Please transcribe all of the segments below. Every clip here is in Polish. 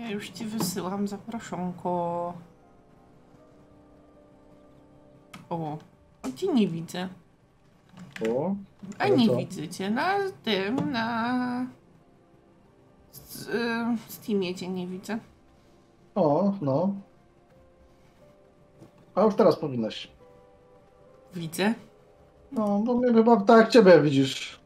Ja już ci wysyłam zaproszonko. O, cię nie widzę. O, A nie widzę cię na tym, na Steamie cię nie widzę. o, no. A już teraz powinnaś. Widzę. No, bo mnie chyba tak jak ciebie widzisz.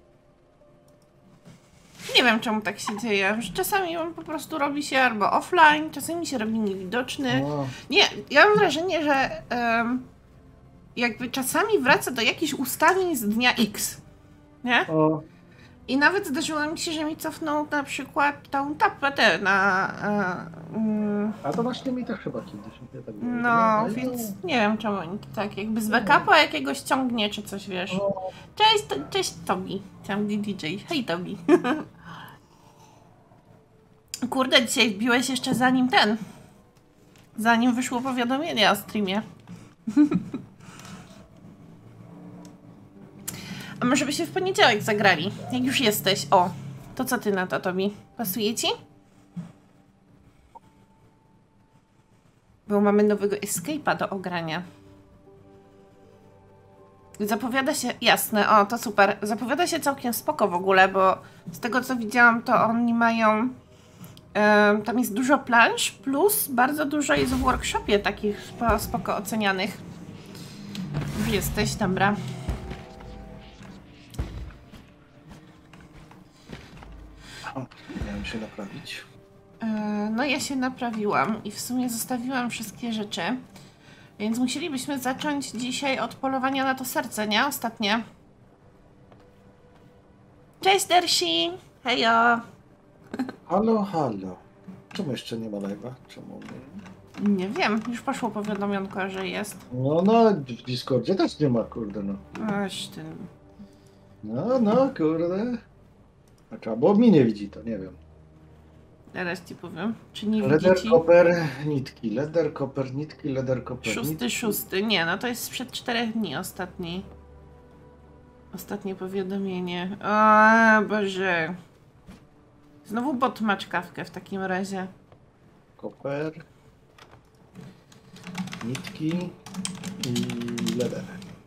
Nie wiem, czemu tak się dzieje, że czasami on po prostu robi się albo offline, czasami się robi niewidoczny. No. Nie, ja mam wrażenie, że jakby czasami wraca do jakichś ustawień z dnia X, nie? O, I nawet zdarzyło mi się, że mi cofnął na przykład tą tapetę na... a to właśnie mi też chyba kiedyś nie tak było. no, więc nie wiem, czemu oni tak jakby z backupa jakiegoś ciągnie, czy coś, wiesz. O, Cześć Tobi, tam DJ. Hej Tobi. Kurde, dzisiaj wbiłeś jeszcze zanim wyszło powiadomienie o streamie. A może byście w poniedziałek zagrali, jak już jesteś. O, to co ty na to, Tobi? Pasuje ci? Bo mamy nowego escape'a do ogrania. Zapowiada się, jasne, o to super. Zapowiada się całkiem spoko w ogóle, bo z tego co widziałam, to oni mają... tam jest dużo plansz, plus bardzo dużo jest w workshopie takich spoko ocenianych. Już jesteś, dobra. miałem się naprawić. No ja się naprawiłam i w sumie zostawiłam wszystkie rzeczy. Więc musielibyśmy zacząć dzisiaj od polowania na to serce, nie? Ostatnie. Cześć Dersi! Hejo! Halo, halo. Czemu jeszcze nie ma live'a? Czemu nie? Nie wiem, już poszło powiadomionko, że jest. No, w Discordzie też nie ma, kurde, no. Aż ty... No, kurde. A trzeba, bo mi nie widzi to, nie wiem. Teraz ci powiem. Czy nie widzi Leder, ci? koper, nitki. Leder, koper, nitki, leder, koper, nitki. Szósty. Nie, no to jest sprzed 4 dni ostatni. Ostatnie powiadomienie. O Boże. Znowu bot ma czkawkę w takim razie. Koper, nitki i leder.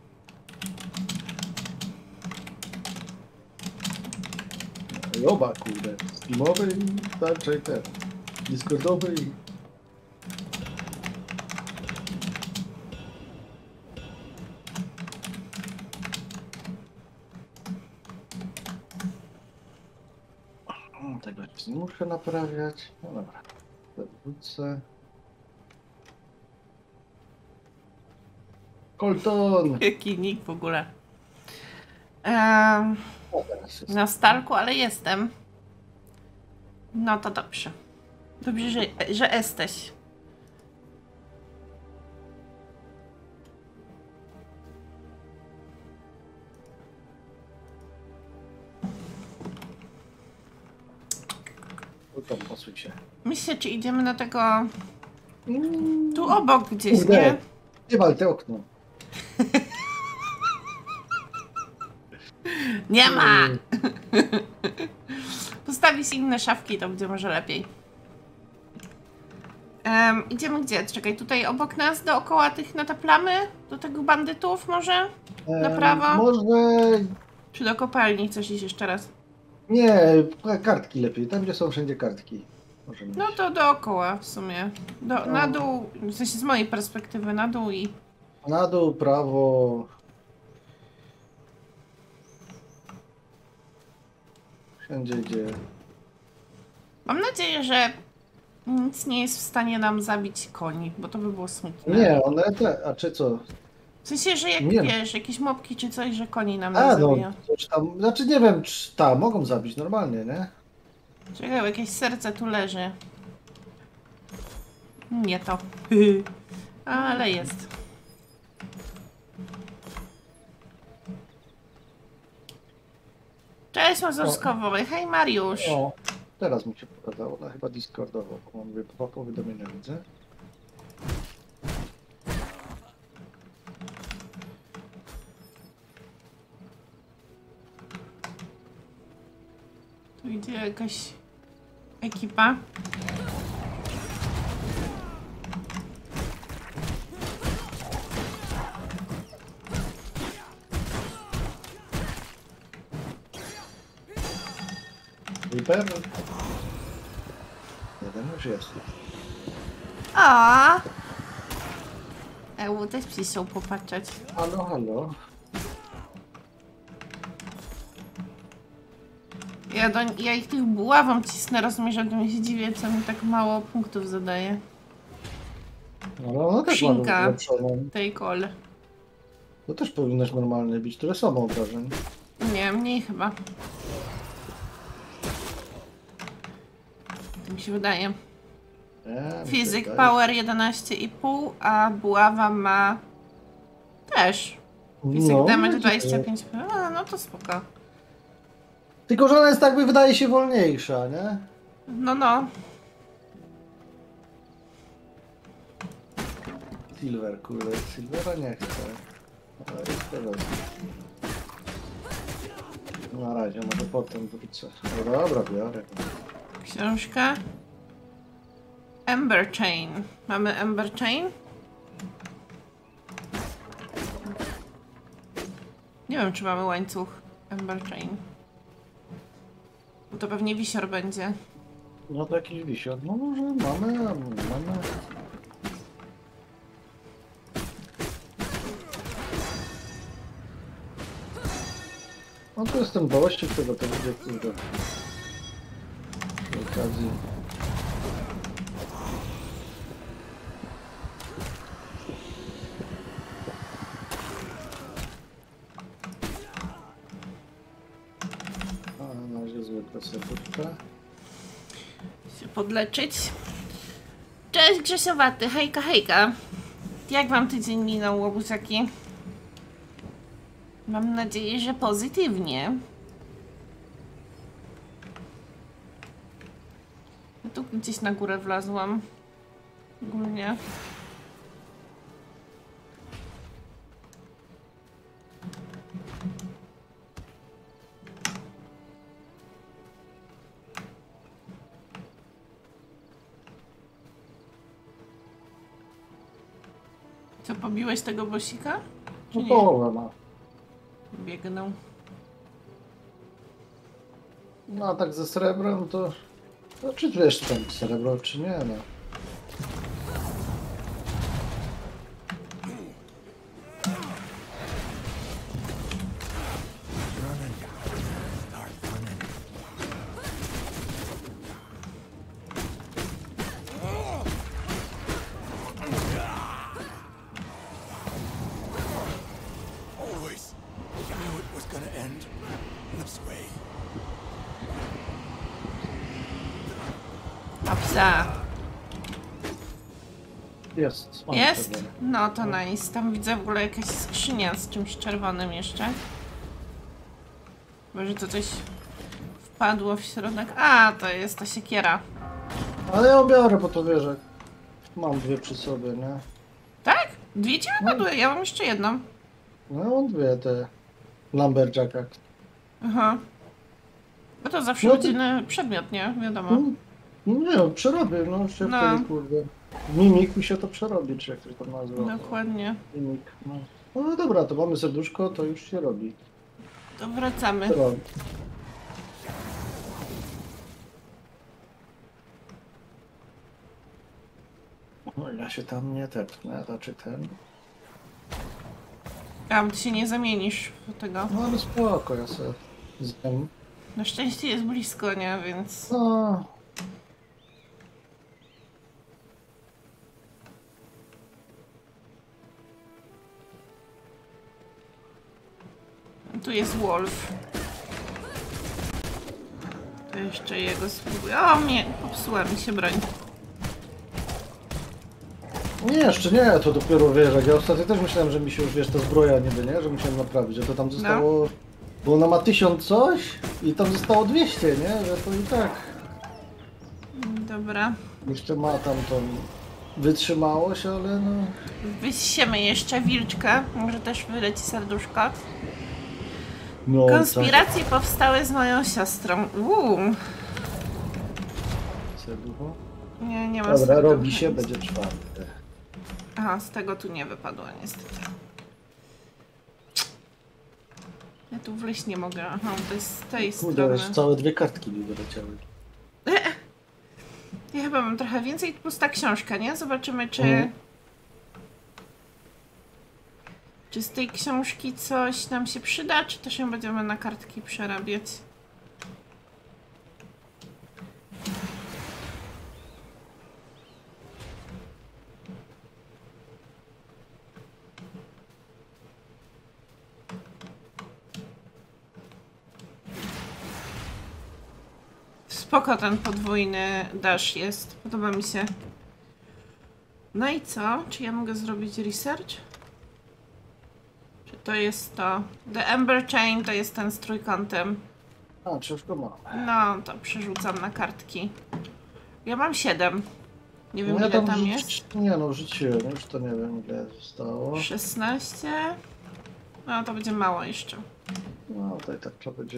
I oba, kurde. Steamowy i tarczej ten. Discordowy i... Tego nie muszę naprawiać. No dobra. Wrócę. Colton! Jaki nick w ogóle. O, teraz jest. Na stalku, ale jestem. No to dobrze. Dobrze, że jesteś. Colton, posuń się. Myślę, czy idziemy na tego... Tu obok gdzieś, Kurde. nie? Nie wal te okno. Nie ma! Postawić inne szafki, to będzie może lepiej. Idziemy gdzie? Czekaj, tutaj obok nas, dookoła tych nataplamy? Do tego bandytów może? Na prawo? Może... Czy do kopalni chcesz iść jeszcze raz? Nie, kartki lepiej. Tam, gdzie są wszędzie kartki. Możemy No iść. to dookoła w sumie. Na dół, w sensie z mojej perspektywy, na dół i... Na dół, prawo. Wszędzie, gdzie... Mam nadzieję, że nic nie jest w stanie nam zabić koni, bo to by było smutne. Nie, one te... A czy co? W sensie, że jak Nie. wiesz, jakieś mopki czy coś, że koni nam nie A, no, zabiją. coś tam... Znaczy nie wiem, czy... Ta, mogą zabić normalnie, nie? Czekaj, jakieś serce tu leży. Nie to. Ale jest. Cześć Mazurskowy. Hej Mariusz. O, teraz mi się pokazało, no chyba Discordowo, bo mam dwa powiadomienia, widzę. Tu idzie jakaś ekipa. sniper. Jeden już jest. A. Też przyszedł popatrzeć. Halo, halo. Ja ich tych buławą cisnę, rozumiesz, że mi się dziwię, co mi tak mało punktów zadaje. No też Szynka mamy ulepszoną. tej kol. To też powinnaś normalnie bić, tyle samo obrażeń. Nie, mniej chyba. To mi się wydaje. Nie, Fizyk wydaje. Power 11,5, a buława ma też. Fizyk Damage 25. A, no to spoko. Tylko, że ona jest tak, wydaje się wolniejsza, nie? No. Silver, kurde, Silvera nie chcę. Ale jest teraz. Na razie, może potem wrócę. No dobra, biorę. Książka. Ember Chain. Mamy Ember Chain? Nie wiem, czy mamy łańcuch Ember Chain. Bo to pewnie wisior będzie. No to jakiś wisior. No może mamy. No to jest ten gościk, którego to będzie, kurde. Przy okazji. A na razie zwykle serduszka. Się podleczyć. Cześć Grzesiowaty, hejka, hejka. Jak wam tydzień minął, łobuziaki? Mam nadzieję, że pozytywnie. Ja tu gdzieś na górę wlazłam. Ogólnie. Co, pobiłeś tego bosika? Czy No nie? połowę ma. Biegnę. No a tak ze srebrem to... No, czy wiesz tam srebro, czy nie, no. Always knew it was gonna end this way. A psa. Jest. mam Jest? srebrem. No to nice. Tam widzę w ogóle jakaś skrzynia z czymś czerwonym jeszcze. Może to coś wpadło w środek. A, to jest ta siekiera. Ale ja ją biorę, bo to wiesz, że mam dwie przy sobie, nie? Tak? Dwie ci wypadły, ja mam jeszcze jedną. No mam dwie te lumberjacka. Aha. Bo to zawsze No to- będzie przedmiot, nie? Wiadomo. No nie, przerobię, no się No. wtedy, kurde. Mimik mi się to przerobi, czy jak ktoś to nazwa. Dokładnie. Mimik, no. No dobra, to mamy serduszko, to już się robi. To wracamy. To robi. No ja się tam nie tepnę, znaczy ten. A, ty się nie zamienisz do tego. No ale spoko, ja sobie zjem. Na szczęście jest blisko, nie? Więc... No, Tu jest Wolf. To jeszcze jego spróbuję. O, mnie popsuła mi się broń. nie, jeszcze nie, to dopiero wiesz, jak ja ostatnio też myślałem, że mi się już, wiesz, ta zbroja niby, nie, że musiałem naprawić, że to tam zostało, bo ona ma 1000 coś i tam zostało 200, nie, że to i tak Dobra. jeszcze ma tam tą wytrzymałość, ale no, Wysiemy jeszcze wilczkę. Może też wyleci serduszko. no Konspiracje powstały z moją siostrą. serducho. Nie ma Dobra, serducha. robi się, będzie czwarte. Aha, z tego tu nie wypadło niestety. Ja tu wleźć nie mogę. Aha, to jest z tej Kurde, strony. już całe 2 kartki mi wyleciały. Ja chyba mam trochę więcej, plus ta książka, nie? Zobaczymy, czy... Czy z tej książki coś nam się przyda, czy też ją będziemy na kartki przerabiać? Spoko ten podwójny dash jest, podoba mi się. No i co? Czy ja mogę zrobić research? Czy to jest to? The Ember Chain to jest ten z trójkątem. A, książkę ma. No, to przerzucam na kartki. Ja mam 7. Nie wiem, No ile tam jest. Nie no, rzuciłem, już to nie wiem ile zostało. 16. No, to będzie mało jeszcze. No tutaj tak trzeba będzie...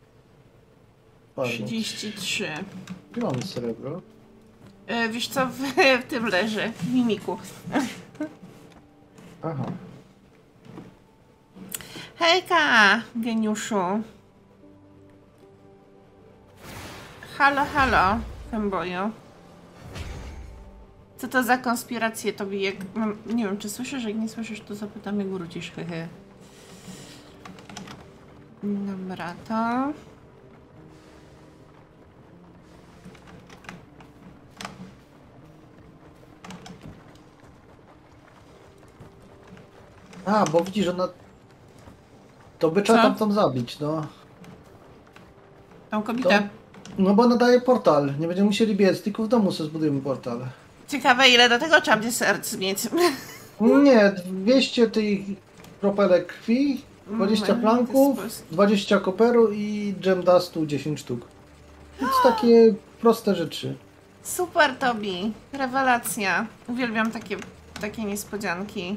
33. Gdzie mamy srebro? Wiesz co, w tym leży, w mimiku. Aha. Hejka, geniuszu. Halo, halo, femboju. Co to za konspiracje tobie? Jak... Nie wiem, czy słyszysz? Jak nie słyszysz, to zapytam, jak wrócisz. Hehe. Dobra, to... A, bo widzisz, ona... To by trzeba Co? tam zabić, no. Tą kobietę. No bo ona daje portal. Nie będziemy musieli biec, tylko w domu sobie zbudujemy portal. Ciekawe, ile do tego trzeba będzie serc mieć. Nie, 200 tych kropelek krwi, 20 planków, 20 koperu i gem dustu 10 sztuk. Więc takie proste rzeczy. Super, Tobi. Rewelacja. Uwielbiam takie niespodzianki.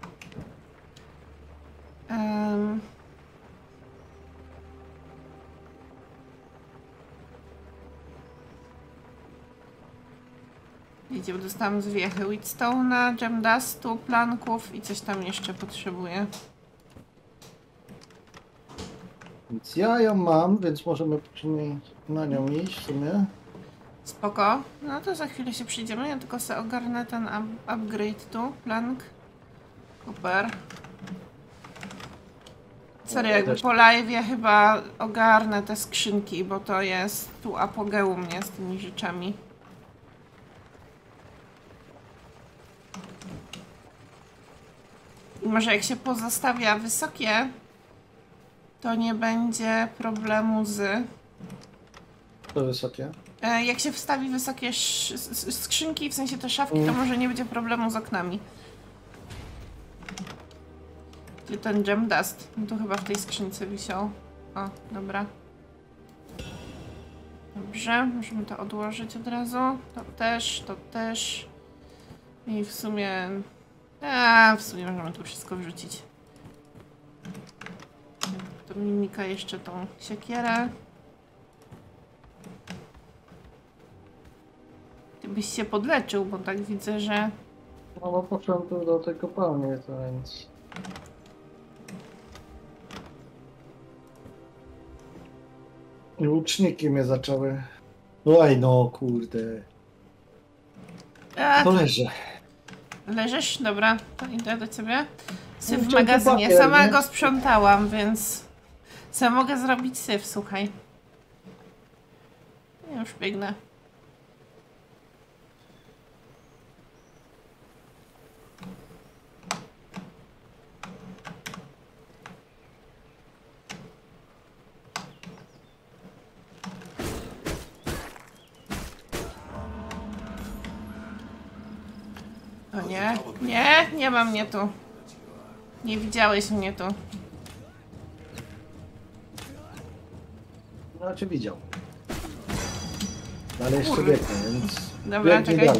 Widzicie, bo dostałam z wiechy Wheatstone'a, gem dustu, planków i coś tam jeszcze potrzebuję. Więc ja ją mam, więc możemy przynajmniej na nią iść w sumie. Spoko. No to za chwilę się przyjdziemy. Ja tylko sobie ogarnę ten upgrade tu. Plank. Super. Serio, jakby po live'ie chyba ogarnę te skrzynki, bo to jest tu apogeum mnie z tymi rzeczami. I może jak się pozostawia wysokie, to nie będzie problemu z... To wysokie. Jak się wstawi wysokie skrzynki, w sensie te szafki, to może nie będzie problemu z oknami. Gdzie ten gem dust? No to chyba w tej skrzynce wisiał. O, dobra. Dobrze, możemy to odłożyć od razu. To też, to też. I w sumie... w sumie możemy tu wszystko wrzucić. To mimika jeszcze tą siekierę. Ty byś się podleczył, bo tak widzę, że... No bo poszedłem tu do tej kopalni, to więc... I łuczniki mnie zaczęły. Oj no, kurde. To leżę. Leżysz? Dobra, to idę do ciebie. Syf w chciał tu magazynie. papier, Sama nie? go sprzątałam, więc... Sama mogę zrobić syf, słuchaj. Ja już biegnę. O nie, nie, nie ma mnie tu. Nie widziałeś mnie tu. No cię widział. Ale jeszcze Kurde. biegnie, więc Dobra, biegnie czekaj. dalej.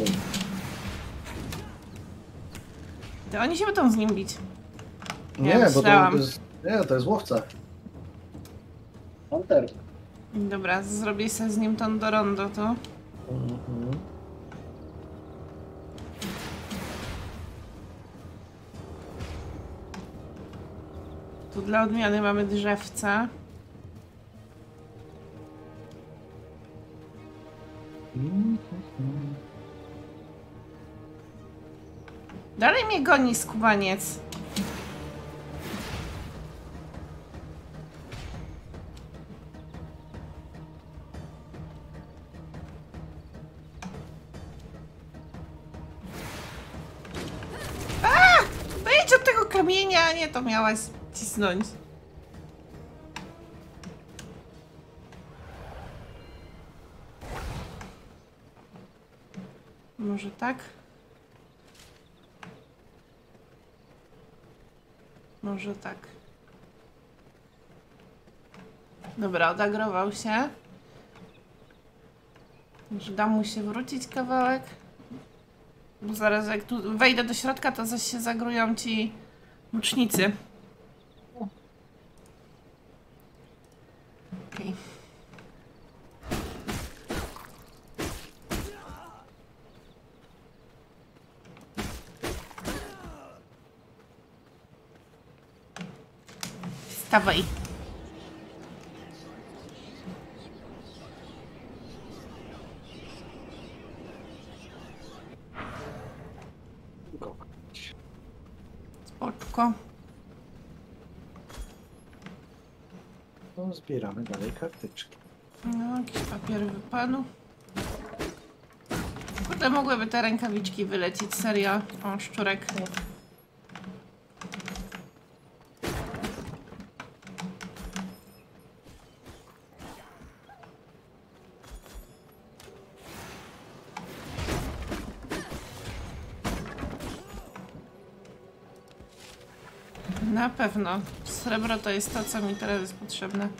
To oni się będą z nim bić. Nie, Ja bo to myślałam. jest... Nie, to jest łowca. Hunter. Dobra, zrobię sobie z nim tą do rondo tu. Mhm. Tu dla odmiany mamy drzewca. Dalej mnie goni skubaniec. A! Wyjdź od tego kamienia! Nie, to miałaś cisnąć. Może tak? Może tak. Dobra, odagrował się. Może da mu się wrócić kawałek. Bo zaraz jak tu wejdę do środka, to zaś się zagrują ci łucznicy. Okej. Wstawaj. Spoczko. No, zbieramy dalej karteczki. No, jakiś papier wypadł. Kurde, mogłyby te rękawiczki wylecieć, serio. O, szczurek. Na pewno. Srebro to jest to, co mi teraz jest potrzebne.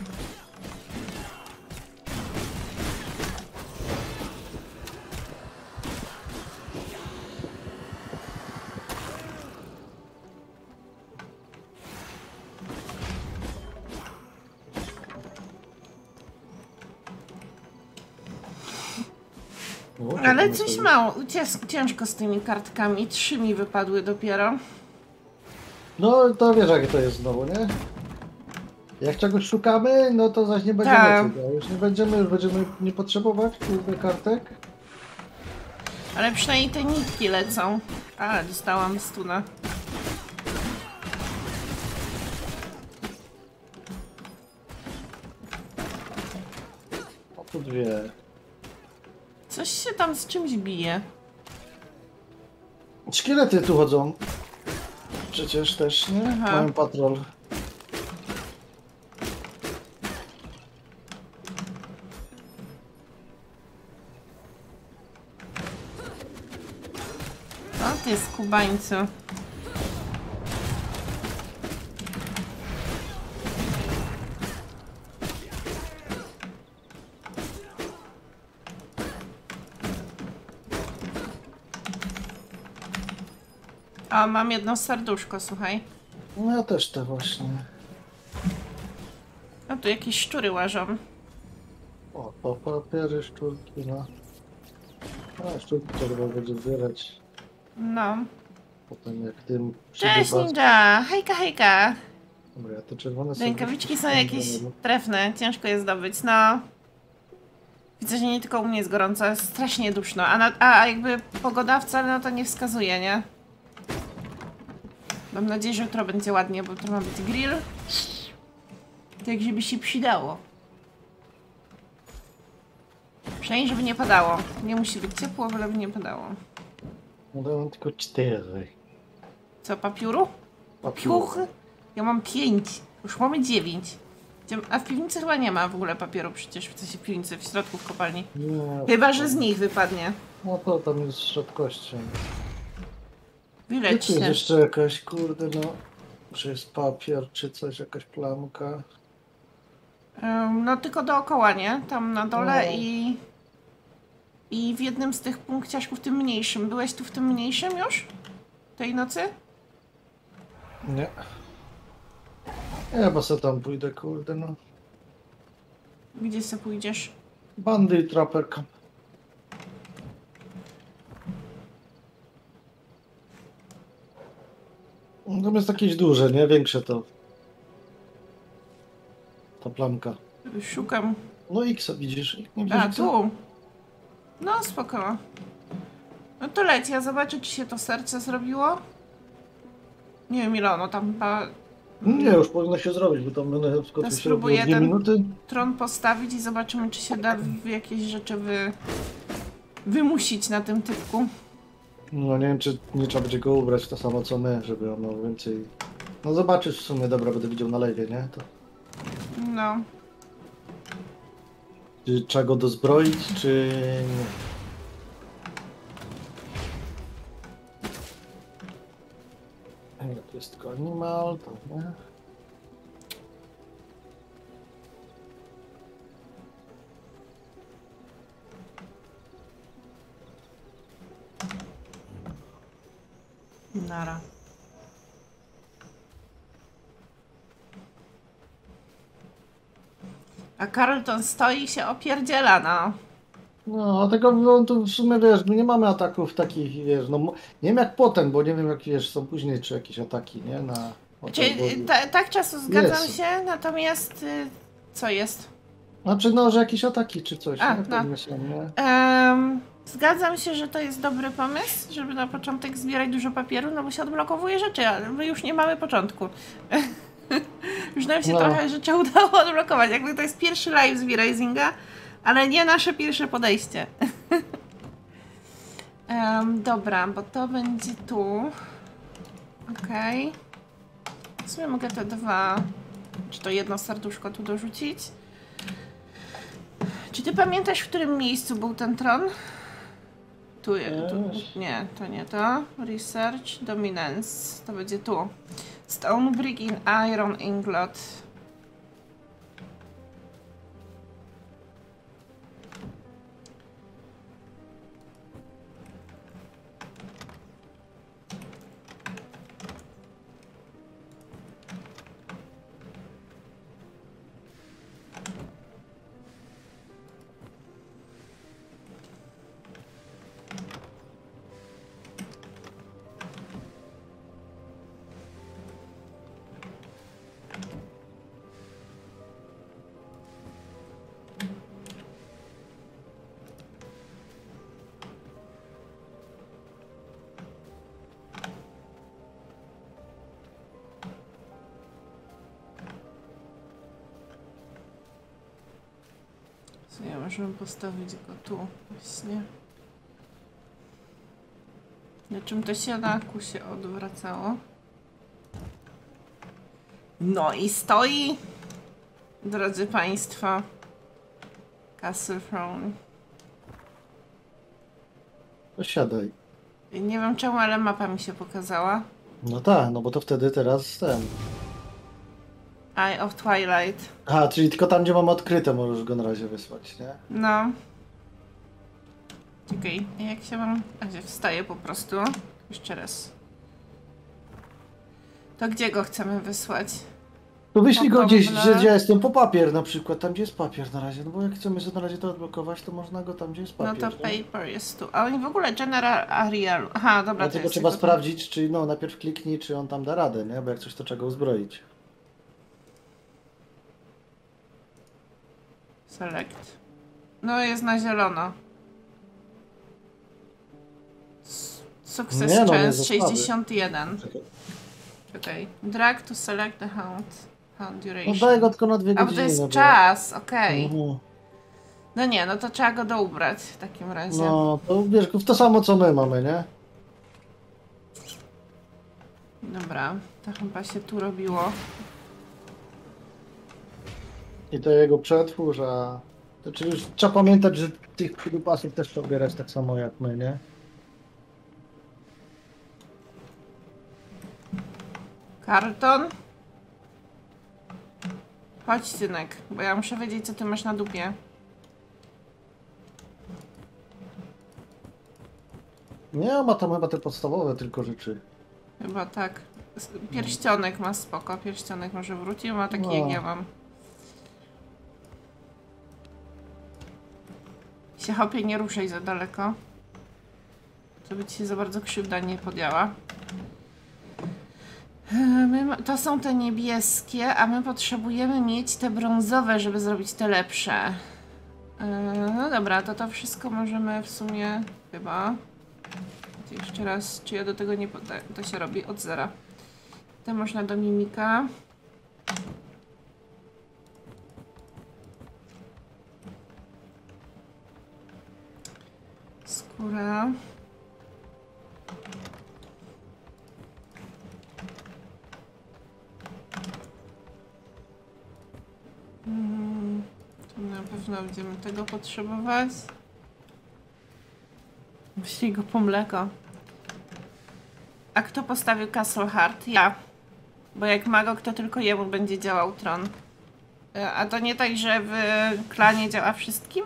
Ale coś mało. Ciężko z tymi kartkami. 3 mi wypadły dopiero. No to wiesz jak to jest znowu, nie? Jak czegoś szukamy, no to zaś nie będziemy Tak. tego. Już będziemy nie potrzebować kurde kartek. Ale przynajmniej te nitki lecą. A, dostałam stuna. O tu dwie. Coś się tam z czymś bije. Szkielety tu chodzą. Przecież też, nie? Aha. Mają patrol. O, ty skubańcu. O, mam jedno serduszko, słuchaj. No ja też te właśnie. O, tu jakieś szczury łażą. O, to papiery, szczurki, no. A, szczurki trzeba będzie zbierać. No. Potem jak tym Cześć, przybywa- ninja! Hejka, hejka! Dobra, ja te czerwone są. Rękawiczki są jakieś trefne, ciężko je zdobyć, no. Widzę, że nie tylko u mnie jest gorąco, jest strasznie duszno, a jakby pogoda wcale na to nie wskazuje, nie? Mam nadzieję, że jutro będzie ładnie, bo jutro ma być grill. Tak, żeby się przydało. Przynajmniej, żeby nie padało. Nie musi być ciepło, ale by nie padało. No to mam tylko 4. Co, papiuru? Piuch? Ja mam 5. Już mamy 9. A w piwnicy chyba nie ma w ogóle papieru przecież, w sensie w piwnicy, w środku w kopalni. Nie, Chyba, że z nich wypadnie. no to tam jest rzadkością. Wyleć Tu jest się. jeszcze jakaś, kurde no. Czy jest papier, czy coś, jakaś plamka. No tylko dookoła, nie? Tam na dole No. i w jednym z tych punkciaszków, tym mniejszym. Byłeś tu w tym mniejszym już? Tej nocy? Nie. Ja chyba se tam pójdę, kurde no. Gdzie sobie pójdziesz? Bandy i Trapper Camp. No to jest jakieś duże, nie? Większe to. ta plamka. Szukam. No X widzisz? Nie widzisz A, X-a? tu. No, spoko. No to leć, ja zobaczę, czy się to serce zrobiło. Nie wiem ile ono tam chyba... Nie, już powinno się zrobić, bo tam będę na przykład To się spróbuję robiło 2 ten- minuty. Tron postawić i zobaczymy, czy się da jakieś rzeczy wymusić na tym typku. No nie wiem, czy nie trzeba będzie go ubrać w to samo co my, żeby on miał więcej... No zobaczysz w sumie, dobra, będę widział na live, nie? To... No. Czy trzeba go dozbroić, czy nie? To jest tylko animal, to nie. Nara. A Carlton stoi i się opierdziela, no. No, tego no, to w sumie wiesz, my nie mamy ataków takich, wiesz, no nie wiem jak potem, bo nie wiem jak wiesz, są później czy jakieś ataki, nie? Na Czyli tak czasu zgadzam Jest. się, natomiast co jest? Znaczy no, że jakieś ataki czy coś, A, nie? no. Pewnie są, nie? Zgadzam się, że to jest dobry pomysł, żeby na początek zbierać dużo papieru, no bo się odblokowuje rzeczy, ale my już nie mamy początku. Już nam się No. trochę rzeczy udało odblokować. Jakby to jest pierwszy live z V-Risinga, ale nie nasze pierwsze podejście. Dobra, bo to będzie tu. Okej. W sumie mogę te dwa, czy to jedno serduszko tu dorzucić. Czy ty pamiętasz, w którym miejscu był ten tron? Tu, nie, to nie to. Research, Dominance. To będzie tu. Stone Brick in Iron Ingot. Ja możemy postawić go tu właśnie. Na czym to się na kusie odwracało? No i stoi, drodzy Państwo, Castle Throne. To siadaj. Nie wiem czemu, ale mapa mi się pokazała. No tak, no bo to wtedy teraz ten. Eye of Twilight. Aha, czyli tylko tam gdzie mamy odkryte możesz go na razie wysłać, nie? No. Czekaj, jak się mam... A gdzie wstaję po prostu? Jeszcze raz. To gdzie go chcemy wysłać? To wyślij go Po gdzieś, Pawle. gdzie jestem, po papier na przykład, tam gdzie jest papier na razie, no bo jak chcemy sobie na razie to odblokować, to można go tam gdzie jest No papier. to nie? paper jest tu. A oni w ogóle General Ariel. Aha, dobra, to Dlatego jest trzeba tylko- sprawdzić, czy no najpierw kliknij, czy on tam da radę, nie? Bo jak coś to trzeba go uzbroić. Select. No jest na zielono. Success Nie, no, nie chance zostały. 61. Czekaj. Czekaj. Drag to select the hound. Hound No duration. daj go tylko na 2 A bo godziny. to jest bo- czas, okej. Mhm. No nie, no to trzeba go doubrać w takim razie. No, to wiesz, w to samo co my mamy, nie? Dobra, to chyba się tu robiło. I to jego przetwórz, a... To czyli już trzeba pamiętać, że tych przydupasów też trzeba ubierać tak samo jak my, nie? Karton. Chodź, synek, bo ja muszę wiedzieć, co ty masz na dupie. Nie, ma tam chyba te podstawowe tylko rzeczy. Chyba tak. Pierścionek ma spoko, pierścionek może wrócił, ma taki No. jak ja mam. Się hopie, nie ruszaj za daleko. Żeby ci się za bardzo krzywda nie podjęła. To są te niebieskie, a my potrzebujemy mieć te brązowe, żeby zrobić te lepsze. No dobra, to wszystko możemy w sumie chyba... Jeszcze raz, czy ja do tego nie podaję? To się robi od zera. To można do mimika. Skóra. To na pewno będziemy tego potrzebować. Wyślij go po mleko. A kto postawił Castle Heart? Ja. Bo jak Magog, to tylko jemu będzie działał tron. A to nie tak, że w klanie działa wszystkim?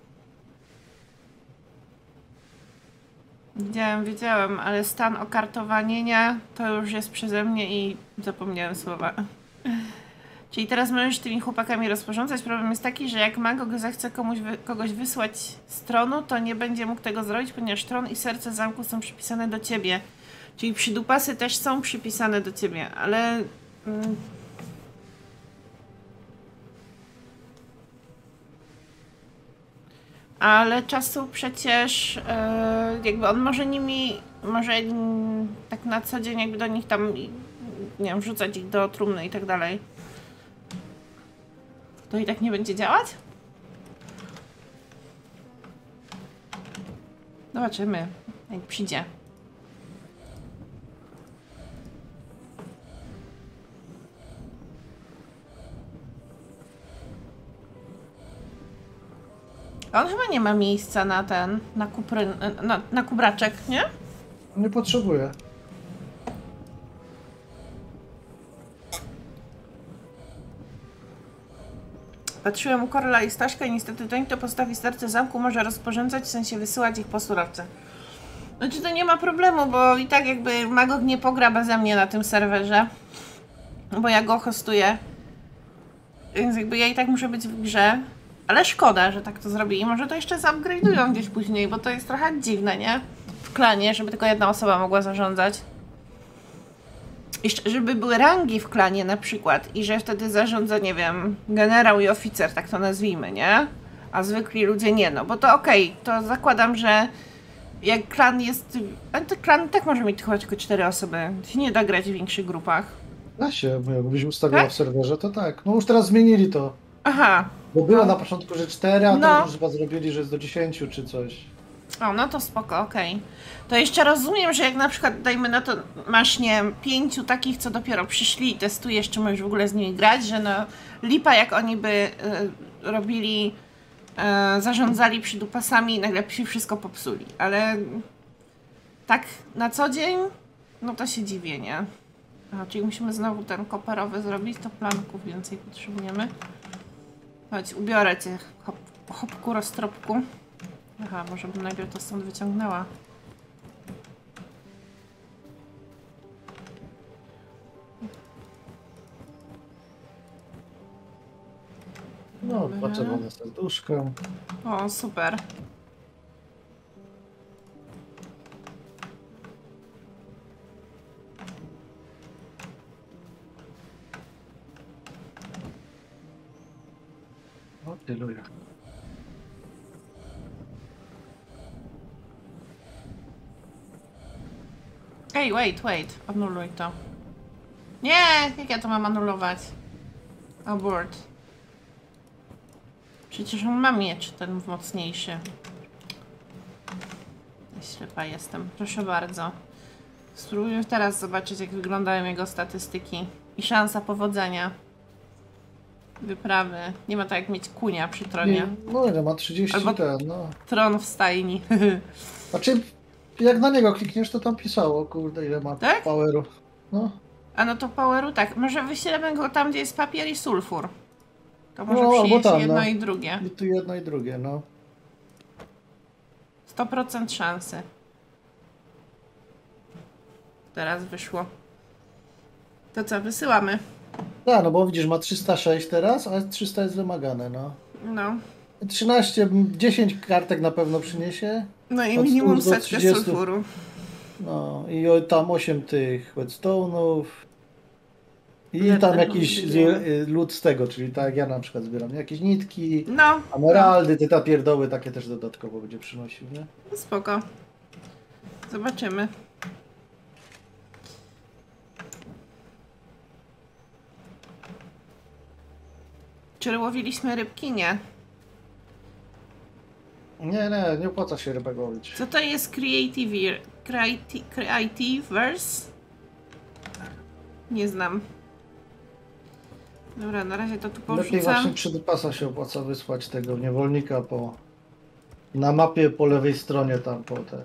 Wiedziałem, ale stan okartowanienia to już jest przeze mnie i zapomniałem słowa. Czyli teraz możesz tymi chłopakami rozporządzać. Problem jest taki, że jak Magog zechce kogoś wysłać z tronu, to nie będzie mógł tego zrobić, ponieważ tron i serce zamku są przypisane do ciebie. Czyli przydupasy też są przypisane do ciebie, ale... Ale czasu przecież jakby on może nimi, tak na co dzień jakby do nich tam, nie wiem, wrzucać ich do trumny i tak dalej. To i tak nie będzie działać? Zobaczymy, jak przyjdzie. On chyba nie ma miejsca na ten, na kubraczek, nie? Nie potrzebuję. Patrzyłem u Korla i Staszka i niestety ten, kto postawi serce zamku, może rozporządzać, w sensie wysyłać ich po surowce. Znaczy to nie ma problemu, bo i tak jakby Magog nie pogra beze mnie na tym serwerze. Bo ja go hostuję. Więc jakby ja i tak muszę być w grze. Ale szkoda, że tak to zrobili. Może to jeszcze zupgrade'ują gdzieś później, bo to jest trochę dziwne, nie? W klanie, żeby tylko jedna osoba mogła zarządzać. Jeszcze, żeby były rangi w klanie na przykład i że wtedy zarządza, nie wiem, generał i oficer, tak to nazwijmy, nie? A zwykli ludzie nie, no bo to okej, to zakładam, że jak klan jest... Ale to klan tak może mieć chyba tylko 4 osoby, to się nie da grać w większych grupach. Da się, jakbyś ustawiała Tak? w serwerze, to tak. No już teraz zmienili to. Aha. Bo było na początku, że 4, a No. teraz już chyba zrobili, że jest do 10 czy coś. O, no to spoko, okej. To jeszcze rozumiem, że jak na przykład, dajmy na to, masz, nie wiem, 5 takich, co dopiero przyszli i testujesz, czy możesz w ogóle z nimi grać, że no lipa, jak oni by robili, zarządzali przydupasami i nagle wszystko popsuli. Ale tak na co dzień, no to się dziwię, nie? A, czyli musimy znowu ten koperowy zrobić, to planków więcej potrzebujemy. Chodź, ubiorę cię, hopku, roztropku. Aha, może bym najpierw to stąd wyciągnęła. No, 2 czerwone serduszka. O, super. O, tyluja. Ej, wait, anuluj to. Nie, jak ja to mam anulować? Abort. Przecież on ma miecz, ten mocniejszy. Ślepa jestem, proszę bardzo. Spróbujmy teraz zobaczyć, jak wyglądają jego statystyki. I szansa powodzenia. Wyprawy. Nie ma tak jak mieć kunia przy tronie. No ile ma 30 Albo ten, no. tron w stajni. Znaczy, jak na niego klikniesz, to tam pisało, kurde, ile ma Tak? poweru. No. A no to poweru tak. Może wyślemy go tam, gdzie jest papier i sulfur. To może No, albo przynieść tam, jedno no. i drugie. I tu jedno i drugie, no. 100% szansy. Teraz wyszło. To co, wysyłamy? Tak, no bo widzisz, ma 306 teraz, a 300 jest wymagane, no. No. 13, 10 kartek na pewno przyniesie. No i Od minimum 100 do setkę 30. sulfuru. No i tam 8 tych whetstone'ów. I tam jakiś lód z tego, czyli tak jak ja na przykład zbieram, nie? Jakieś nitki, No, emeraldy, ty ta pierdoły takie też dodatkowo będzie przynosił, nie? no spoko. Zobaczymy. Czy łowiliśmy rybki? Nie. Nie opłaca się rybek łowić. Co to jest Creativeverse? Nie znam. Dobra, na razie to tu Lepiej właśnie porzucam. przy pasa się opłaca wysłać tego niewolnika na mapie po lewej stronie tam po te.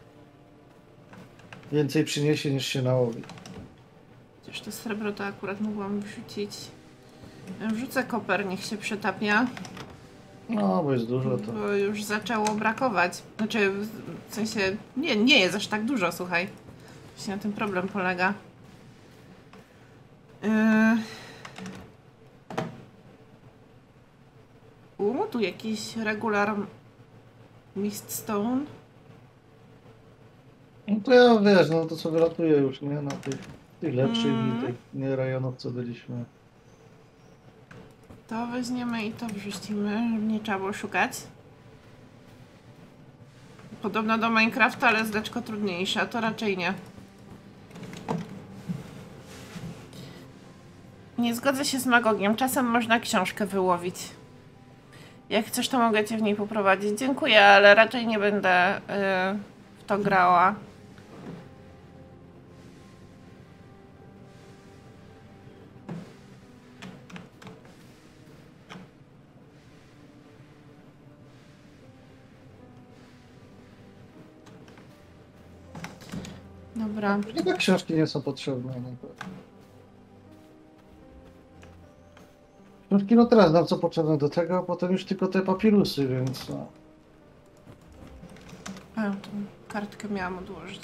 Więcej przyniesie niż się nałowi. Chociaż to srebro to akurat mogłam wrzucić. Wrzucę koper, niech się przytapia. No, bo jest dużo to. Bo już zaczęło brakować. Znaczy, w sensie, nie jest aż tak dużo, słuchaj. Właśnie na tym problem polega. Tu jakiś regular Miststone. No to ja wiesz, no to co wylatuje już, nie? Na tych lepszych i tych nie rejonów, co byliśmy. To weźmiemy i to wrzucimy, żeby nie trzeba było szukać. Podobno do Minecrafta, ale zdeczko trudniejsze, a to raczej nie. Nie zgodzę się z Magogiem, czasem można książkę wyłowić. Jak chcesz, to mogę cię w niej poprowadzić. Dziękuję, ale raczej nie będę w to grała. Dobra. Chyba książki nie są potrzebne. No to... Książki no teraz nam co potrzebne do tego, a potem już tylko te papirusy, więc no. A, tą kartkę miałam odłożyć.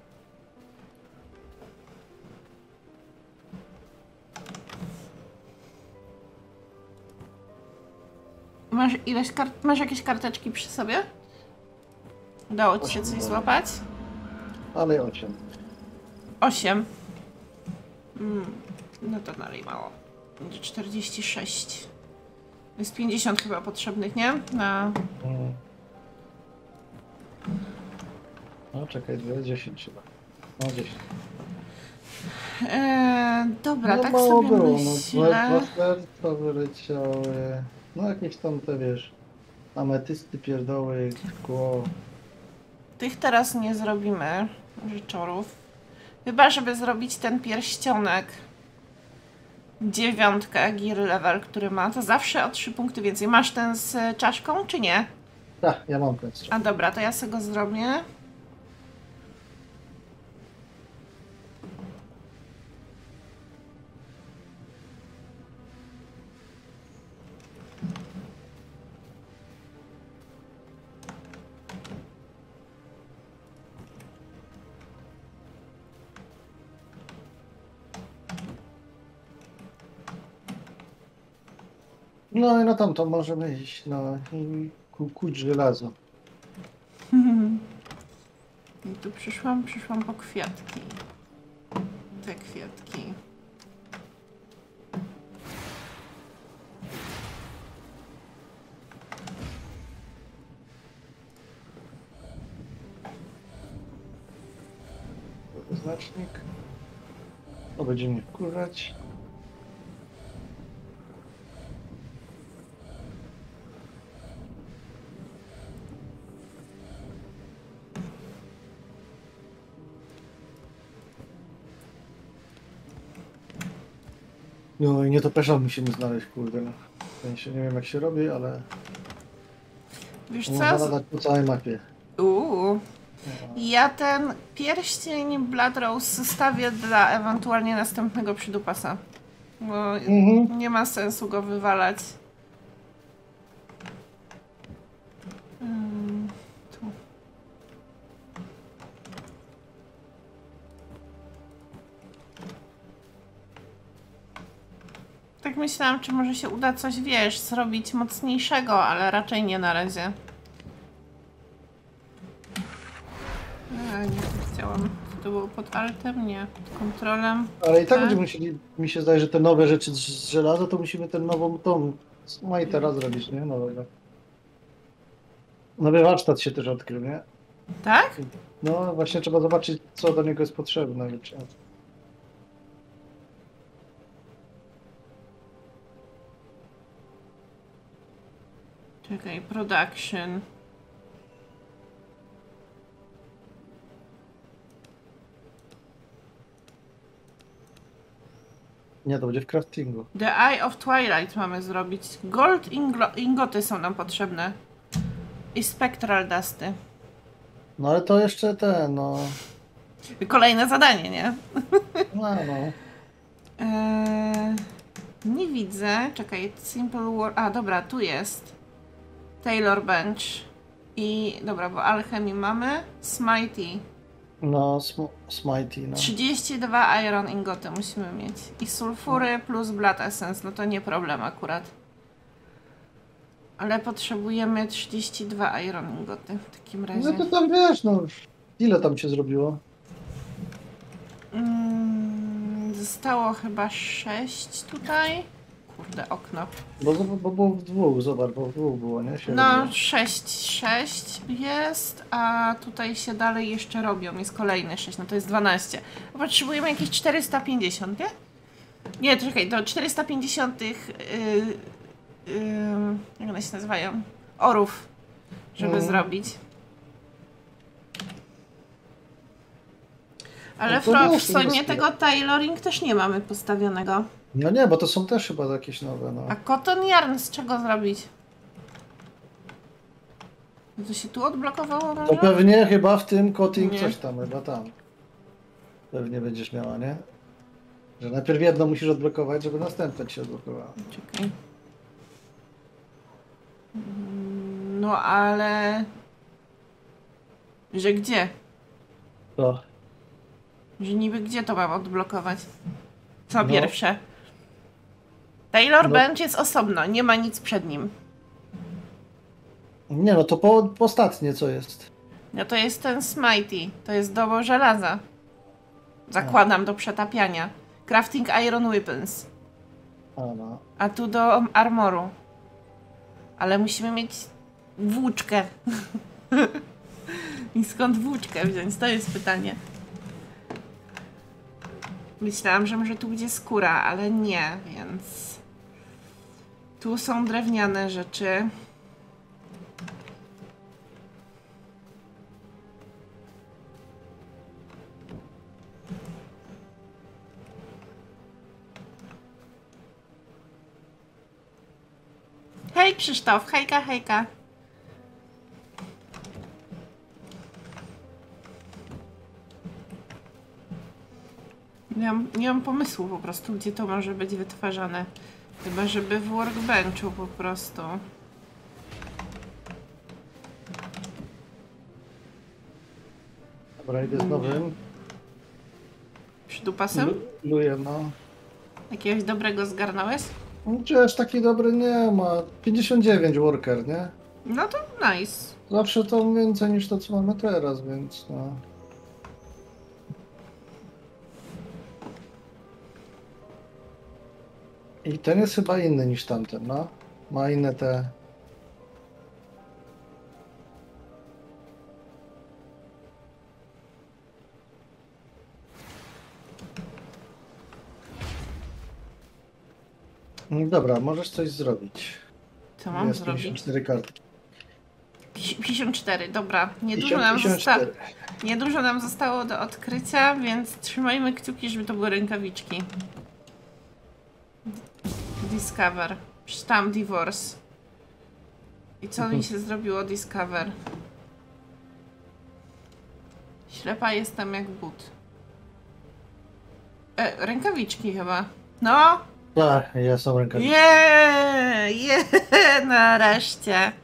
Masz ileś masz jakieś karteczki przy sobie? Udało ci się coś złapać? Ale 8. 8. No to dalej mało. Będzie 46. Jest 50 chyba potrzebnych, nie? Na... No czekaj, 10 chyba. No 10. Dobra, no, tak mało sobie było, myślę. No, dwa serca wyleciały. No jakieś tam te, wiesz, ametysty, pierdoły, szkło. Tych teraz nie zrobimy rzeczorów. Chyba, żeby zrobić ten pierścionek. 9 gear level, który ma, to zawsze o 3 punkty więcej. Masz ten z czaszką, czy nie? Tak, ja mam ten strzał. A dobra, to ja sobie go zrobię. No i no tam to możemy iść, no i kuć żelazo. I tu przyszłam po kwiatki. Te kwiatki. Znacznik. To będzie mnie wkurzać. No i nie to pesza musimy znaleźć, kurde. W sensie nie wiem jak się robi, ale Wiesz można co? nadać po całej mapie. Ja ten pierścień Blood Rose zostawię dla ewentualnie następnego przydupasa. Bo nie ma sensu go wywalać. Tu. Tak myślałam, czy może się uda coś, wiesz, zrobić mocniejszego, ale raczej nie na razie. Nie chciałam. To było pod altem? Nie. Pod kontrolem. Ale i tak Tak. będziemy musieli, mi się zdaje, że te nowe rzeczy z żelaza, to musimy tę nową tą Smite'a zrobić, nie? Nowego. Nowy warsztat się też odkrył, nie? Tak? No właśnie trzeba zobaczyć, co do niego jest potrzebne. Wiecie. Czekaj, production. Nie, to będzie w craftingu. The Eye of Twilight mamy zrobić. Gold ingoty są nam potrzebne. I spectral dusty. No ale to jeszcze no... Kolejne zadanie, nie? No. Nie widzę. Czekaj, simple war. A, dobra, tu jest. Taylor Bench. I dobra, bo alchemii mamy. Smitey. No, Smitey, no. 32 iron ingoty musimy mieć. I sulfury plus blood essence. No to nie problem akurat. Ale potrzebujemy 32 iron ingoty w takim razie. No to tam wiesz, no. Ile tam się zrobiło? Zostało chyba 6 tutaj. Kurde, okno. Bo było w dwóch, zobacz, bo w dwóch było, nie? Się No, robiło. 6 jest, a tutaj się dalej jeszcze robią. Jest kolejny 6, no to jest 12. Potrzebujemy jakieś 450, nie? Nie, czekaj, do 450 jak one się nazywają? Orów, żeby zrobić. Ale No to w wiesz, to sumie jest- tego tailoring też nie mamy postawionego. No nie, bo to są też chyba jakieś nowe, no. A cotton yarn z czego zrobić? No to się tu odblokowało To może? pewnie chyba w tym cutting Nie. coś tam, chyba tam. Pewnie będziesz miała, nie? Że najpierw jedno musisz odblokować, żeby następne ci się odblokowało. Czekaj. No ale... Że gdzie? To. Że niby gdzie to mam odblokować? Co No. pierwsze? Taylor No. Bench jest osobno, nie ma nic przed nim. Nie no, to po ostatnie co jest. No to jest ten Smitey, to jest do żelaza. Zakładam do przetapiania. Crafting Iron Weapons. A no. A tu do armoru. Ale musimy mieć włóczkę. I skąd włóczkę wziąć? To jest pytanie. Myślałam, że może tu będzie skóra, ale nie, więc... Tu są drewniane rzeczy. Hej Krzysztof, hejka, hejka. Nie mam pomysłu po prostu, gdzie to może być wytwarzane. Chyba, żeby w workbenchu po prostu. Dobra, idę z nowym. Przydupasem? Luję, no. Jakiegoś dobrego zgarnąłeś? Chociaż taki dobry nie ma. 59 worker, nie? No to nice. Zawsze to więcej niż to, co mamy teraz, więc no. I ten jest chyba inny niż tamten, no. Ma inne te... Dobra, możesz coś zrobić. Co mam Jest zrobić? 54 kartki. 54, dobra. Niedużo nam zostało do odkrycia, więc trzymajmy kciuki, żeby to były rękawiczki. Discover. Przeczytałam divorce. I co mi się zrobiło discover? Ślepa jestem jak but. Rękawiczki chyba. No! Tak, ja są rękawiczki. Nareszcie.